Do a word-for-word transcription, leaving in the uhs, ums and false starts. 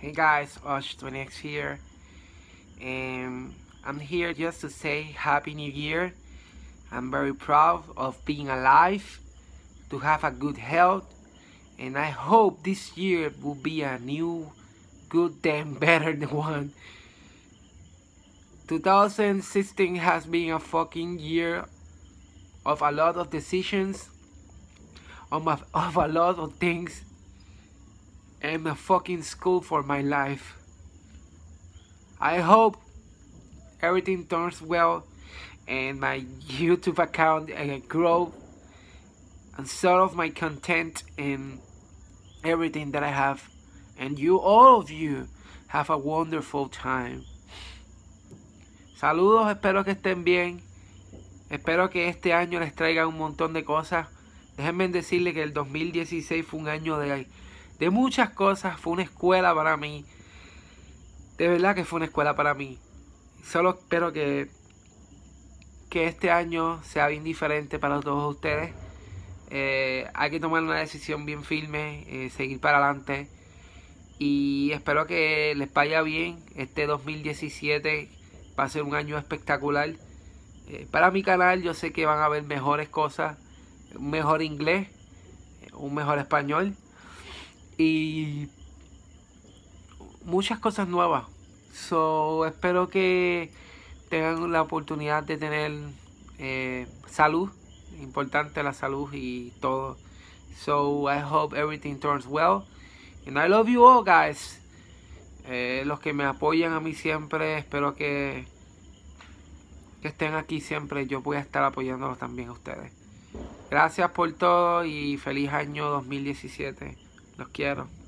Hey guys, Osh twenty X here, and I'm here just to say Happy New Year. I'm very proud of being alive, to have a good health, and I hope this year will be a new, good damn better than one. two thousand sixteen has been a fucking year of a lot of decisions, of, my, of a lot of things, and a fucking school for my life. I hope everything turns well and my YouTube account uh, grow, and sort of my content and everything that I have, and you, all of you, have a wonderful time. Saludos, espero que estén bien. Espero que este año les traiga un montón de cosas. Déjenme decirles que el dos mil dieciséis fue un año de, de muchas cosas. Fue una escuela para mí. De verdad que fue una escuela para mí. Solo espero que, que este año sea bien diferente para todos ustedes. Eh, hay que tomar una decisión bien firme, eh, seguir para adelante. Y espero que les vaya bien. Este dos mil diecisiete va a ser un año espectacular. Eh, para mi canal yo sé que van a haber mejores cosas. Un mejor inglés, un mejor español. Y muchas cosas nuevas. So, espero que tengan la oportunidad de tener eh, salud. Importante la salud y todo. So I hope everything turns well. And I love you all, guys. Eh, los que me apoyan a mí siempre, espero que, que estén aquí siempre. Yo voy a estar apoyándolos también a ustedes. Gracias por todo y feliz año dos mil diecisiete. Los quiero.